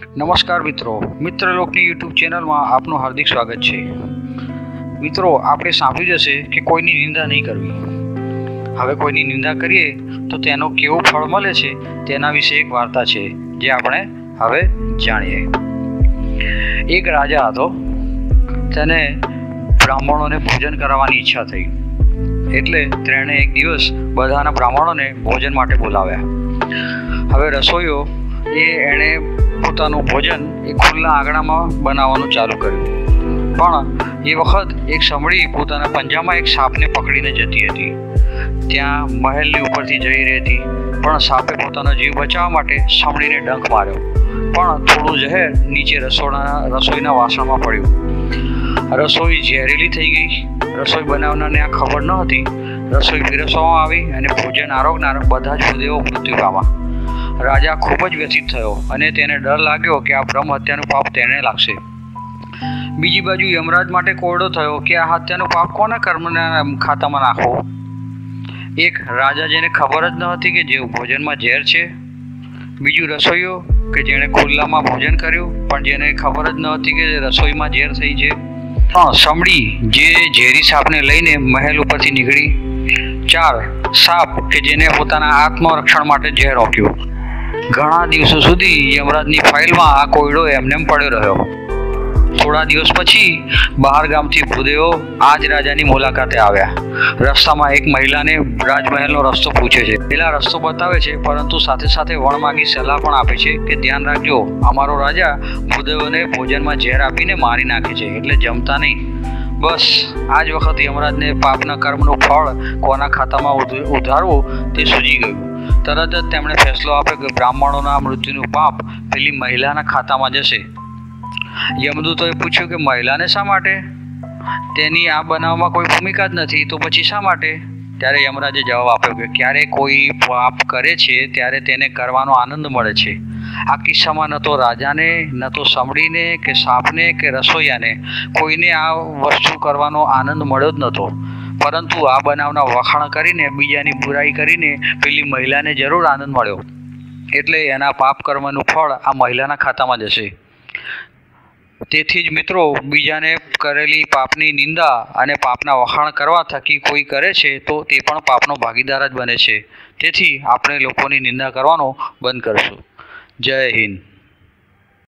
नमस्कार मित्रलोकनी YouTube channel में आपનું हार्दिक स्वागत है। मित्रों, आपणे सांभळ्युं हशे कि कोईनी निंदा नहीं करवी। हवे कोईनी निंदा करीए तो तेनो केवो फळ मळे छे तेना विषे एक वार्ता छे जे आपणे हवे जाणीए। एक राजा हतो, तेने ब्राह्मणोने भोजन करवानी इच्छा थई એટલે તેણે એક દિવસ બધાના બ્રાહ્મણોને ભોજન માટે બોલાવ્યા। હવે રસોઈયો એણે પોતાનું ભોજન એ ખુલ્લા આંગણામાં બનાવવાનું ચાલુ કર્યું, પણ એ વખત એક સમડી પોતાના પંજામાં એક સાપને પકડીને જતી હતી। ત્યાં મહેલની ઉપરથી જઈ રહી હતી, પણ સાપે પોતાનો જીવ બચાવવા માટે સમડીને ડંખ માર્યો, પણ થોડું ઝેર નીચે રસોઈના વાસણમાં પડ્યું। રસોઈ ઝેરીલી થઈ ગઈ। રસોઈ બનાવનારને આ ખબર ન હતી। રસોઈ પીરસવામાં આવી અને ભોજન આરોગનાર બધા જ ભૂદેવો મૃત્યુ પામ્યા। राजा खूब ज व्यथित थयो अने तेने डर लाग्यो कि आ ब्रह्म हत्यानुं पाप तेने लागशे। बीजी बाजु यमराज माटे कोरडो थयो कि आ हत्यानुं पाप कोना कर्मना खातामां नाखो। एक राजा जेने खबर ज न हती कि जे भोजનમાં ઝેર છે, बीजू रसोईयो कि जेने खुल्लामां भोजन कर्युं पण जेने खबर ज न हती कि रसोईमां ઝેર थई छे। समड़ी जे ઝેરી सापने लईने महल उपरथी નીકળી। 4 साप कि जेने पोताना आत्मरक्षण माटे ઝેર रोक्युं। घणा दिवसों सुधी यमराजनी फाइलमां आ कोयडो एमनेम पड्यो रह्यो। थोड़ा दिवस पछी बहार गामथी भूदेवो आज राजानी मुलाकाते आव्या। रस्तामां एक महिलाने राजमहलनो रस्तो पूछे छे। पेला रस्तो बतावे छे, परंतु साथे साथे वणमागी सलाह पण आपे छे कि ध्यान राखजो, अमारो राजा भूदेवोने भोजनमां ઝેર आपीने मारी नाखे छे, એટલે जमता नहीं। बस आज वखत यमराजने पापना कर्मनुं फळ कोना खातामां उधारवुं ते सूझी गयुं। तरत ज તેમણે ફેસલો આપ્યો કે બ્રાહ્મણોના મૃત્યુનું પાપ પેલી મહિલાના ખાતામાં જશે। યમદૂતોએ પૂછ્યું કે મહિલાને શા માટે? તેની આ બનાવમાં કોઈ ભૂમિકા જ નથી, તો પછી શા માટે? ત્યારે યમરાજે જવાબ આપ્યો કે ક્યારે કોઈ પાપ કરે છે ત્યારે તેને કરવાનો આનંદ મળે છે। આ કિસ્સામાં ન તો રાજાને, ન તો સમડીને કે સાપને કે રસોઈયાને કોઈને આ વસ્તુ કરવાનો આનંદ મળ્યો જ નહોતો, परंतु आ बनावना वखाण करीने बीजानी बुराई करीने पेली महिलाने जरूर आनंद मळ्यो, एटले एना पाप कर्मनुं फळ आ महिलाना खातामां जशे। तेथी ज मित्रों, बीजाने करेली पापनी निंदा अने पापना वखाण करवा थकी कोई करे छे तो ते पण पापनो भागीदार ज बने छे। तेथी आपणे लोकोनी निंदा करवानो बंध करशुं। जय हिंद।